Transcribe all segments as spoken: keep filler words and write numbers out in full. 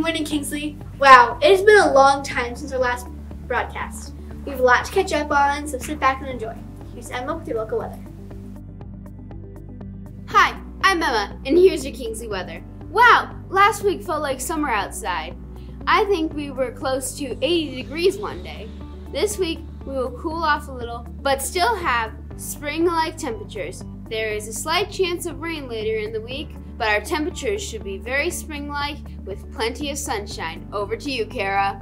morning, Kingsley. Wow, it has been a long time since our last broadcast. We have a lot to catch up on, so sit back and enjoy. Here's Emma with your local weather. Hi, I'm Emma, and here's your Kingsley weather. Wow, last week felt like summer outside. I think we were close to eighty degrees one day. This week, we will cool off a little, but still have spring-like temperatures. There is a slight chance of rain later in the week, but our temperatures should be very spring-like with plenty of sunshine. Over to you, Kara.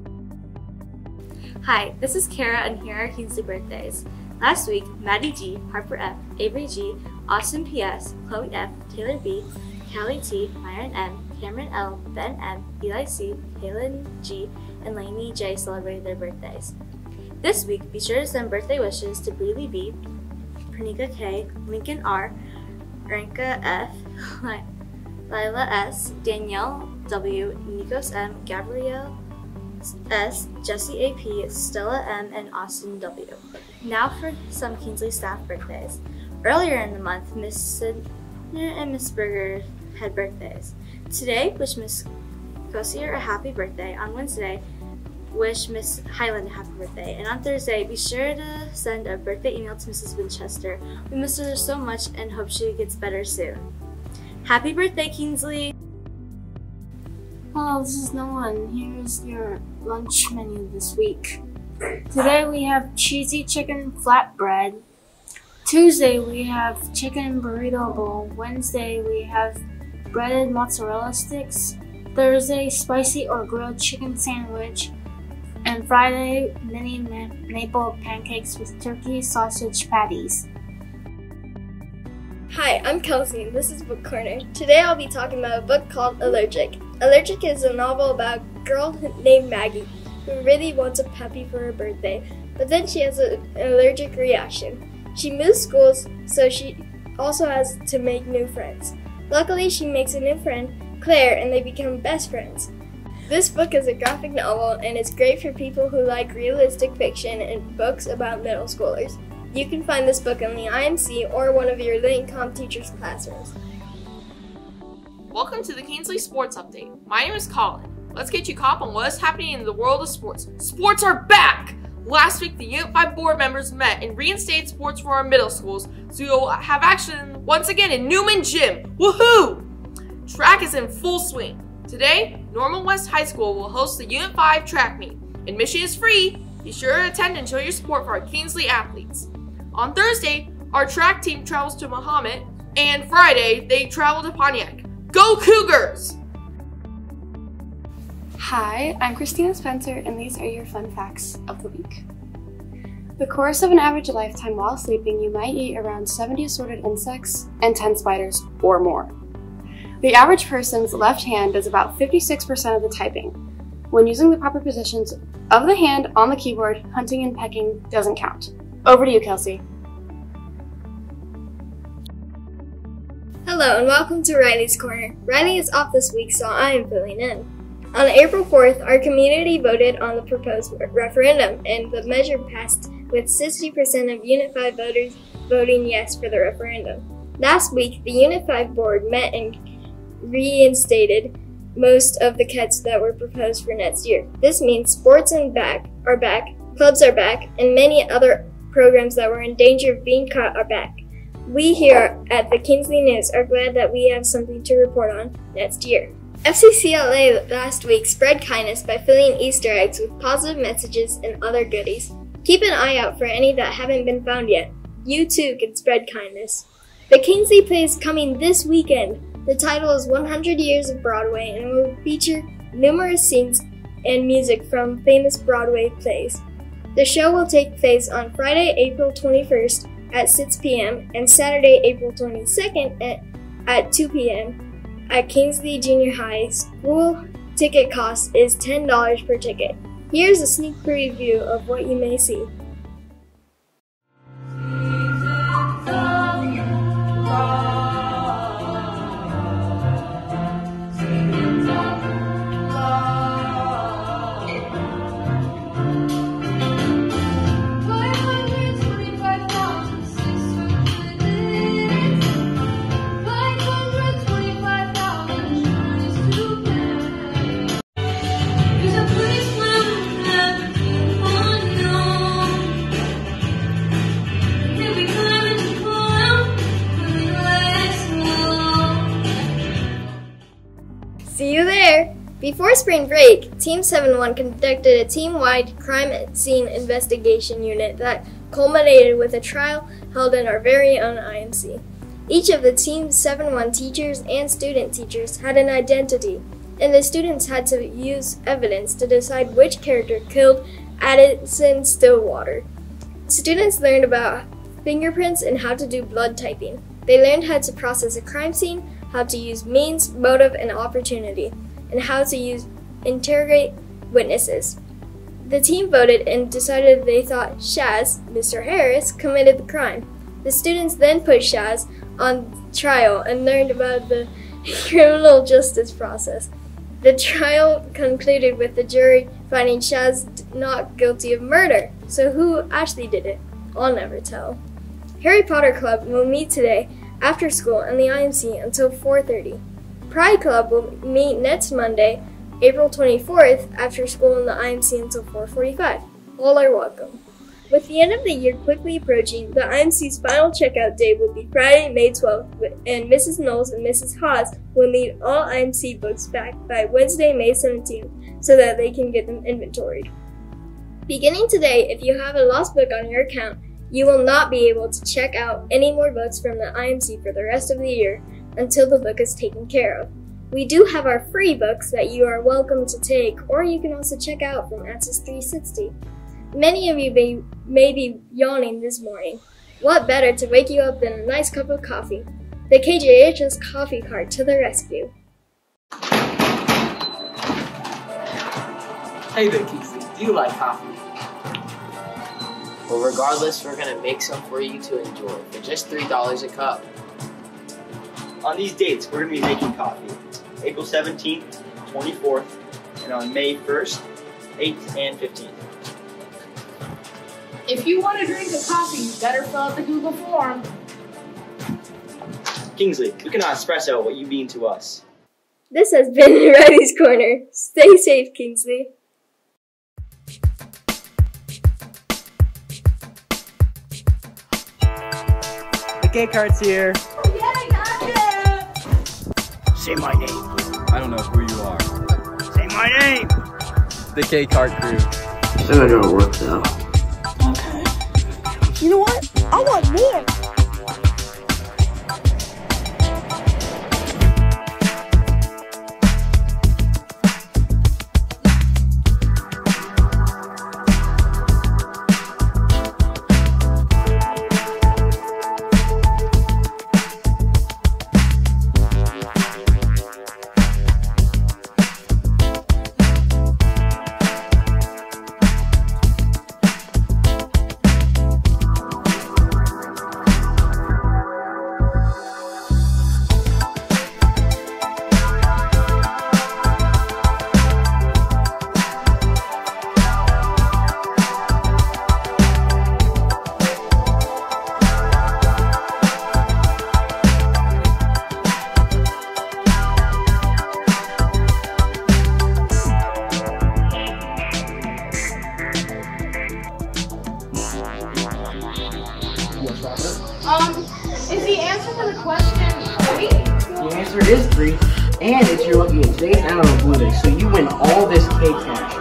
Hi, this is Kara, and here are Kingsley birthdays. Last week, Maddie G, Harper F, Avery G, Austin P S, Chloe F, Taylor B, Callie T, Myron M, Cameron L, Ben M, Eli C, Kaylin G, and Lainey J celebrated their birthdays. This week, be sure to send birthday wishes to Breeley B, Pernika K, Lincoln R, Ranka F, Lila S, Danielle W, Nikos M, Gabrielle S, Jesse A P, Stella M, and Austin W. Now for some Kingsley staff birthdays. Earlier in the month, Miss Sidner and Miss Berger had birthdays. Today, wish Miss Kosier a happy birthday. On Wednesday, wish Miss Highland a happy birthday. And on Thursday, be sure to send a birthday email to Missus Winchester. We miss her so much and hope she gets better soon. Happy birthday, Kingsley! Hello, this is Nolan. Here's your lunch menu this week. Today we have cheesy chicken flatbread. Tuesday we have chicken burrito bowl. Wednesday we have breaded mozzarella sticks. Thursday, spicy or grilled chicken sandwich. And Friday, mini ma maple pancakes with turkey sausage patties. Hi, I'm Kelsey, and this is Book Corner. Today I'll be talking about a book called Allergic. Allergic is a novel about a girl named Maggie who really wants a puppy for her birthday, but then she has an allergic reaction. She moves schools, so she also has to make new friends. Luckily, she makes a new friend, Claire, and they become best friends. This book is a graphic novel, and it's great for people who like realistic fiction and books about middle schoolers. You can find this book in the I M C or one of your Lane Comp teachers' classrooms. Welcome to the Kingsley Sports Update. My name is Colin. Let's get you caught up on what is happening in the world of sports. Sports are back! Last week, the Unit five board members met and reinstated sports for our middle schools, so you'll have action once again in Newman Gym. Woohoo! Track is in full swing. Today, Normal West High School will host the Unit five track meet. Admission is free. Be sure to attend and show your support for our Kingsley athletes. On Thursday, our track team travels to Mahomet, and Friday, they travel to Pontiac. Go Cougars! Hi, I'm Christina Spencer, and these are your fun facts of the week. The course of an average lifetime while sleeping, you might eat around seventy assorted insects and ten spiders or more. The average person's left hand does about fifty-six percent of the typing. When using the proper positions of the hand on the keyboard, hunting and pecking doesn't count. Over to you, Kelsey. Hello and welcome to Riley's Corner. Riley is off this week, so I am filling in. On April fourth, our community voted on the proposed referendum, and the measure passed with sixty percent of Unit five voters voting yes for the referendum. Last week, the Unit five board met and reinstated most of the cuts that were proposed for next year. This means sports and back are back, clubs are back, and many other programs that were in danger of being cut are back. We here at the Kingsley News are glad that we have something to report on next year. F C C L A last week spread kindness by filling Easter eggs with positive messages and other goodies. Keep an eye out for any that haven't been found yet. You too can spread kindness. The Kingsley play is coming this weekend. The title is one hundred Years of Broadway and will feature numerous scenes and music from famous Broadway plays. The show will take place on Friday, April twenty-first at six p m and Saturday, April twenty-second at, at two p m at Kingsley Junior High. School ticket cost is ten dollars per ticket. Here's a sneak preview of what you may see. Before spring break, Team seven one conducted a team-wide crime scene investigation unit that culminated with a trial held in our very own I M C. Each of the Team seven one teachers and student teachers had an identity, and the students had to use evidence to decide which character killed Addison Stillwater. Students learned about fingerprints and how to do blood typing. They learned how to process a crime scene, how to use means, motive, and opportunity, and how to use interrogate witnesses. The team voted and decided they thought Shaz, Mister Harris, committed the crime. The students then put Shaz on trial and learned about the criminal justice process. The trial concluded with the jury finding Shaz not guilty of murder. So who actually did it? I'll never tell. Harry Potter Club will meet today after school in the I M C until four thirty. Pride Club will meet next Monday, April twenty-fourth, after school in the I M C until four forty-five. All are welcome. With the end of the year quickly approaching, the I M C's final checkout day will be Friday, May twelfth, and Missus Knowles and Missus Haas will need all I M C books back by Wednesday, May seventeenth, so that they can get them inventoried. Beginning today, if you have a lost book on your account, you will not be able to check out any more books from the I M C for the rest of the year until the book is taken care of. We do have our free books that you are welcome to take, or you can also check out from Access three sixty. Many of you may, may be yawning this morning. What better to wake you up than a nice cup of coffee? The K J H S coffee cart to the rescue. Hey there, Kingsley. Do you like coffee? Well, regardless, we're going to make some for you to enjoy for just three dollars a cup. On these dates, we're going to be making coffee. April seventeenth, twenty-fourth, and on May first, eighth, and fifteenth. If you want to drink a coffee, you better fill out the Google form. Kingsley, we cannot express out what you mean to us. This has been Riley's Corner. Stay safe, Kingsley. The K cart's here. Oh, yeah, I got it. Say my name. I don't know who you are. Say my name. The K cart crew. Still not gonna work though. Okay. You know what? I want more. Um, is the answer to the question three? The answer is three, and it's your lucky day. Today's Animal Blue Day, so you win all this cake cash.